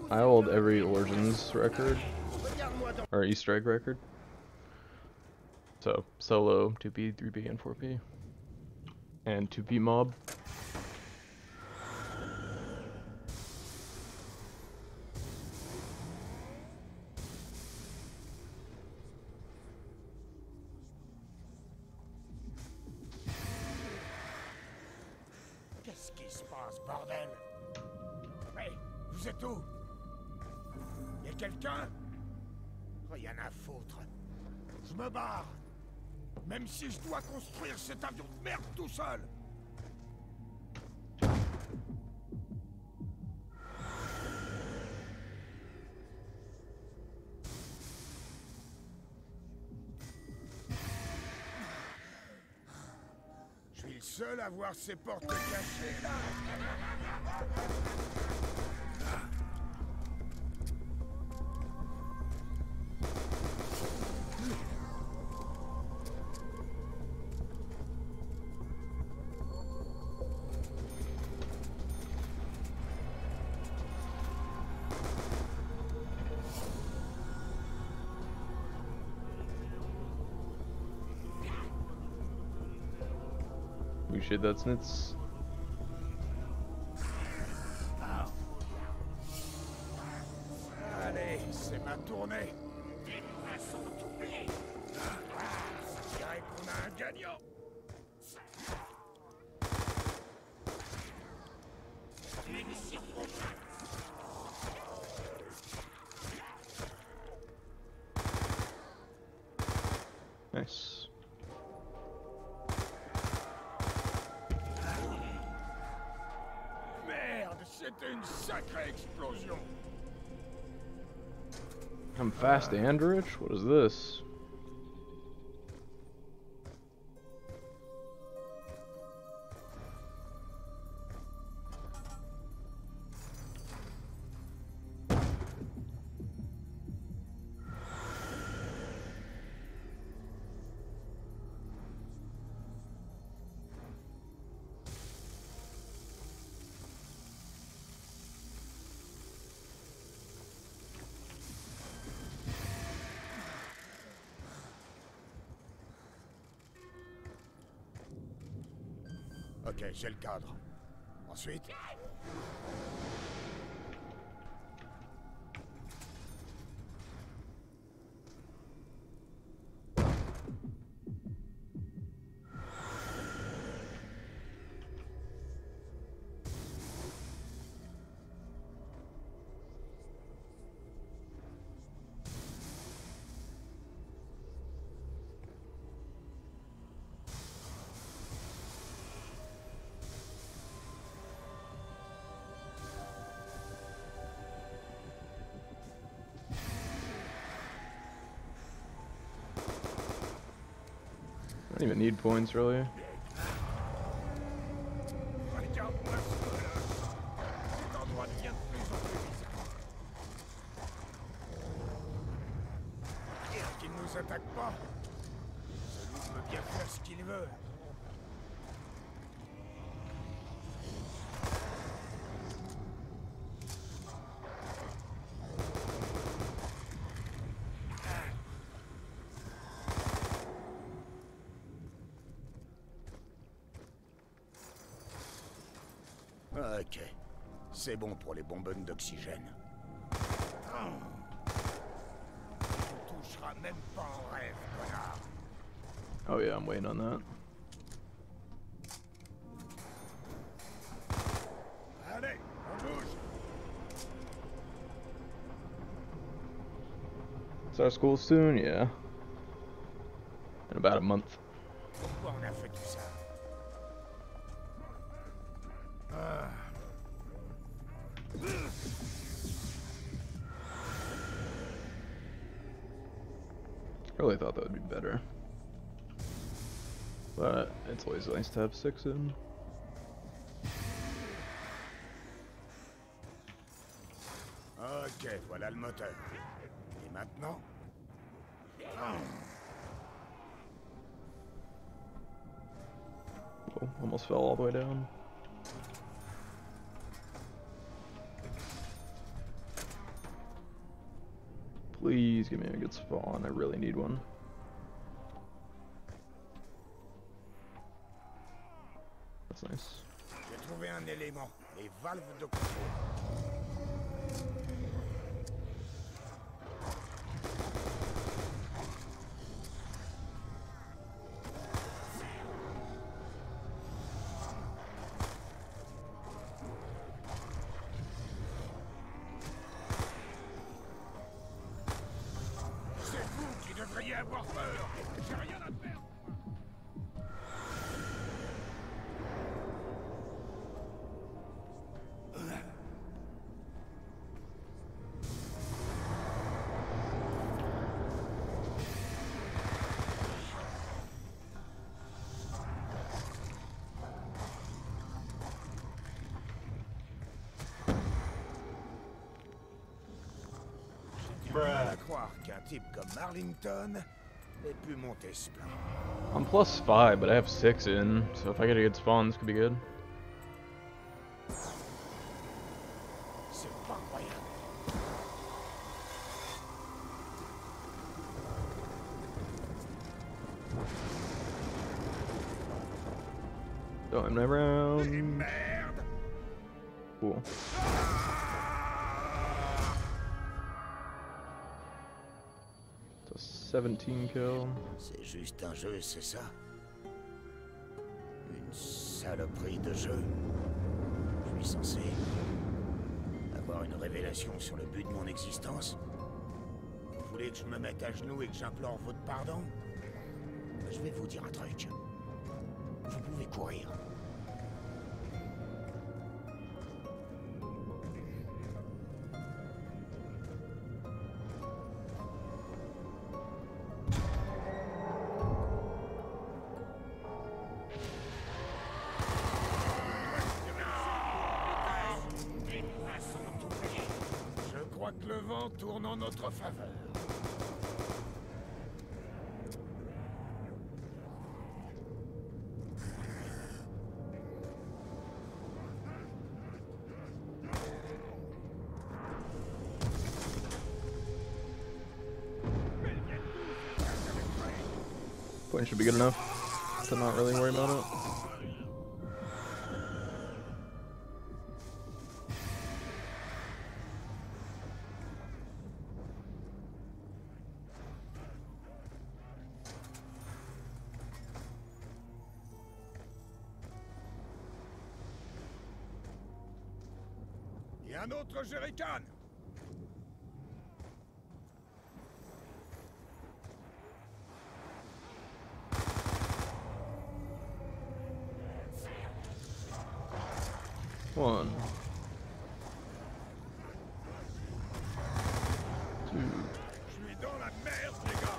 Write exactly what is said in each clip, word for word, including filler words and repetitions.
I hold every Origins record, or Easter egg record. So, solo, two P, three P, and four P. And two P mob. Qu'est-ce qui se passe, bordel? Hey, vous êtes où? Y'a quelqu'un? Rien à foutre. Je me barre. Même si je dois construire cet avion de merde tout seul. Je suis le seul à voir ces portes cachées là. Appreciate that, Snitz. Allez, c'est ma tournée. Des poissons doublés. Je dirais qu'on a un gagnant. Nice. Merde, c'était une sacrée explosion. I'm fast and rich? What is this? Ok, j'ai le cadre. Ensuite... I don't even need points, really. Regarde-moi ce là. Cet endroit devient de plus en plus bizarre. Et qu'il ne nous attaque pas. Celui peut bien faire ce qu'il veut. Ok. C'est bon pour les bonbonnes d'oxygène. Oh. Tu toucheras même pas en rêve, connard. Oh yeah, I'm waiting on that. Allez, on bouge. Start school soon, yeah. In about a month. Pourquoi on a fait tout ça? Ah. Really thought that would be better. But it's always nice to have six in. Ok, voilà le moteur. Et maintenant? Ah. Oh, almost fell all the way down. Please give me a good spawn. I really need one. That's nice. J'ai trouvé un élément, les valves de contrôle. C'est vous qui devriez avoir peur. J'ai rien à perdre. À croire qu'un type comme Marlington ait pu monter ce plan. I'm plus five, but I have six in, so if I get a good spawn, this could be good. C'est pas incroyable. Throw him around. Merde! Cool. So seventeen kill. C'est juste un jeu, c'est ça? Une saloperie de jeu. Je suis censé avoir une révélation sur le but de mon existence? Vous voulez que je me mette à genoux et que j'implore votre pardon? Je vais vous dire un truc. Vous pouvez courir. Je crois que le vent tourne en notre faveur. Point should be good enough to not really worry about it. Et un autre jerrycan. One. Two. Je suis dans la merde, les gars.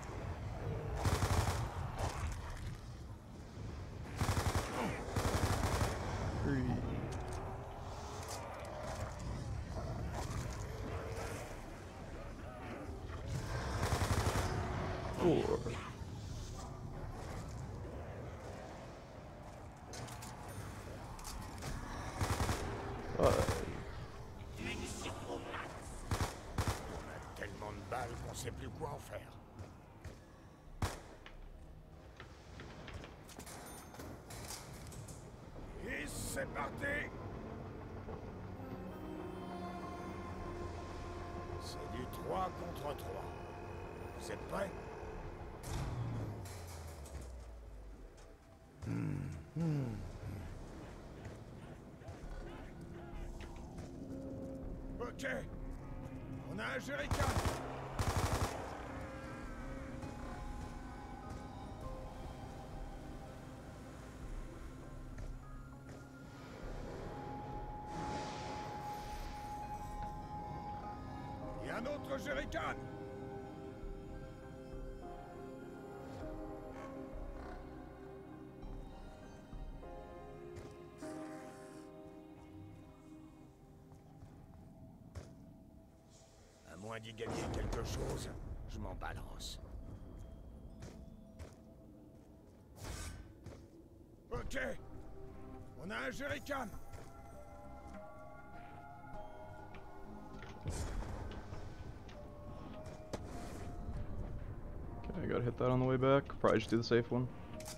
Three. Four. Five. On a tellement de balles qu'on sait plus quoi en faire. Et c'est parti. C'est du trois contre trois. Vous êtes prêts? Ok. On a un jerrycan. Et un autre jerrycan. À moins d'y gagner quelque chose, je m'en balance. Ok. On a un jerrycan. hit that on the way back. Probably just do the safe one.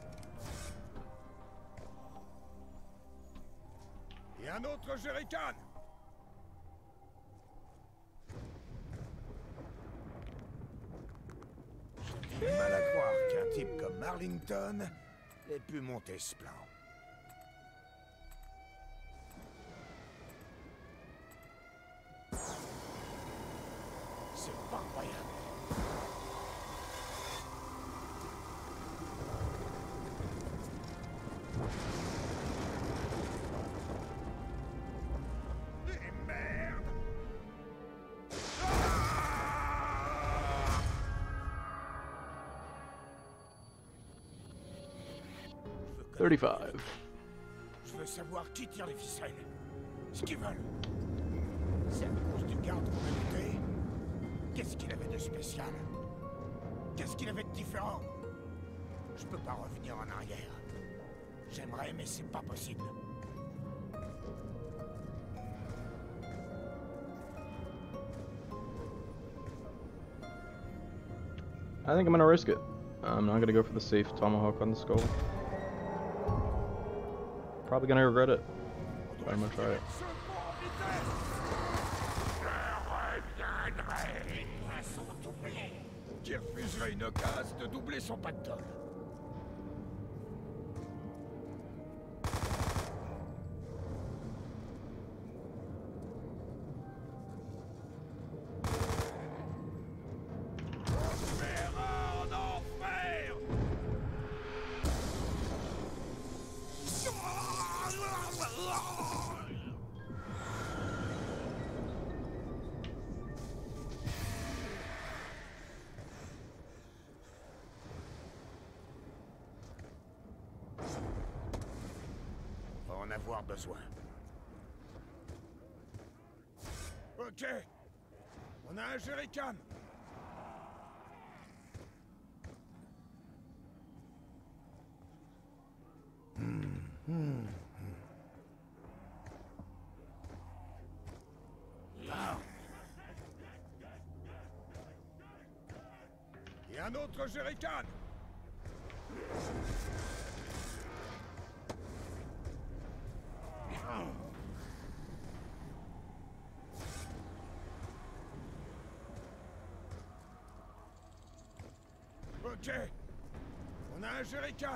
Et un autre jerrycan. J'ai du mal à croire qu'un type comme Arlington ait pu monter ce plan. C'est pas incroyable. Et merde! thirty-five. Je veux savoir qui tire les ficelles. Ce qu'ils veulent. C'est à cause du garde qu'on a lutté. Qu'est-ce qu'il avait de spécial? Qu'est-ce qu'il avait de différent? Je peux pas revenir en arrière. J'aimerais, mais c'est pas possible. I think I'm gonna risk it. I'm not gonna go for the safe tomahawk on the skull. Probably gonna regret it, but I'm gonna try it. Qui refuserait une occasion de doubler son pactole? En avoir besoin. Ok, on a un jerrycan. Hmm, hmm, hmm. Ah. Et un autre jerrycan. Ok, on a un jerrycan.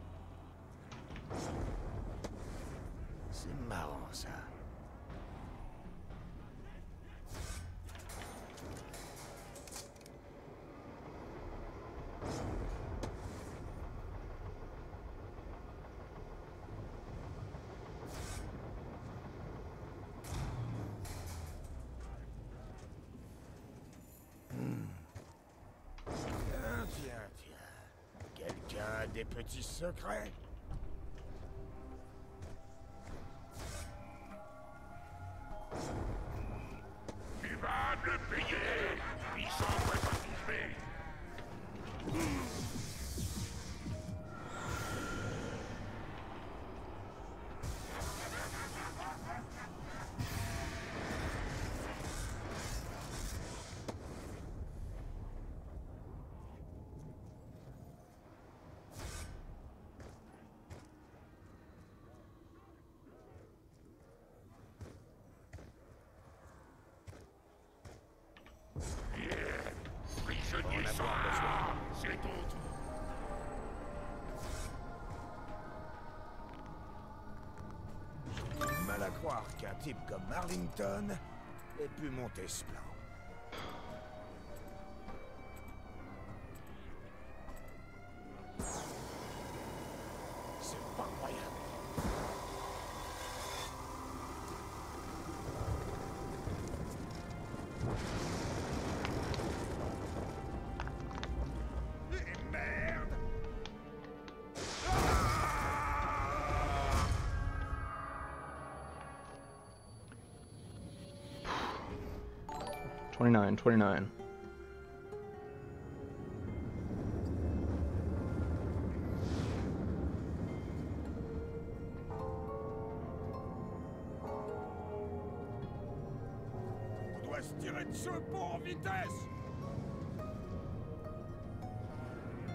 C'est marrant ça. Des petits secrets. Tu vas me payer, puissant présentisme. C'est ton tour. J'ai du mal à croire qu'un type comme Arlington ait pu monter ce plan. C'est pas incroyable. twenty-nine, twenty-nine. On doit se tirer de ce pont en vitesse.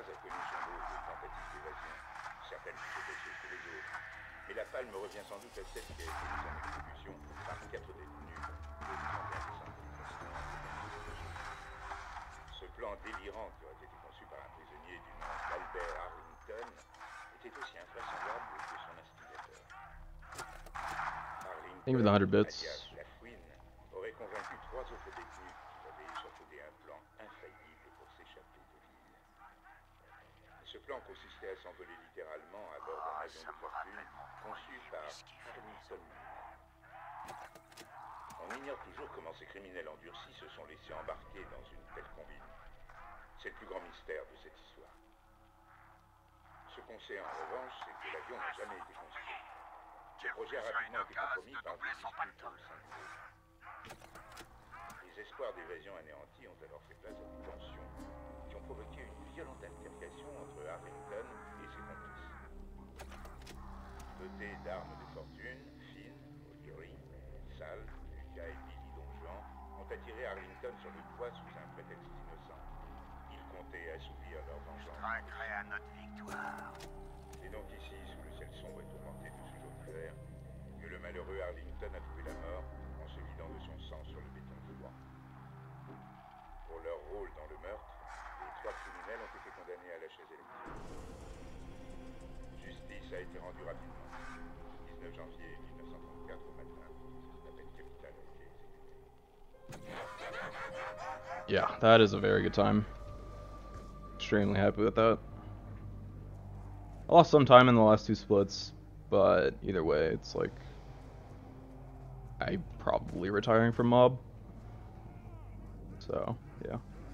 a connu son lot de tentatives d'évasion, certaines plus audacieuses que les autres. Mais la palme revient sans doute à celle qui a été mise en exécution par quatre détenus le trente et un décembre mille neuf cent quatre-vingt-dix-neuf. Ce plan délirant qui aurait été conçu par un prisonnier du nom d'Albert Arlington était aussi invraisemblable que son instigateur. Thank you for the hundred Arlington, bits. alias Lafouine, aurait convaincu trois autres détenus qu'il avait échafaudé un plan infaillible pour s'échapper de l'île. Ce plan consistait à s'envoler littéralement à bord d'un avion de fortune conçu par Arlington lui-même. On ignore toujours comment ces criminels endurcis se sont laissés embarquer dans une telle combine. C'est le plus grand mystère de cette histoire. Ce qu'on sait en revanche, c'est que l'avion n'a jamais été construit. Le projet a rapidement été compromis par des disputes au sein du groupe. Les espoirs d'évasion anéantis ont alors fait place à des tensions qui ont provoqué une violente altercation entre Arlington et ses complices. Dotés d'armes de fortune, Finn, O'Leary, Sal, Lucas et Billy Don Juan ont attiré Arlington sur le toit sous un prétexte innocent. Ils comptaient assouvir leur vengeance. Traquerai à notre victoire. C'est donc ici, sous le ciel sombre et tourmenté de ce jour d'hiver, que le malheureux Arlington a trouvé la mort en se vidant de son sang sur le béton froid. Pour leur rôle dans le meurtre, les trois criminels ont été condamnés à la chaise électrique. Justice a été rendue rapidement. dix-neuf janvier mille neuf cent trente-quatre au matin, la peine capitale a été exécutée. Yeah, that is a very good time. Extremely happy with that. I lost some time in the last two splits, but either way, it's like I'm probably retiring from Mob. So, yeah.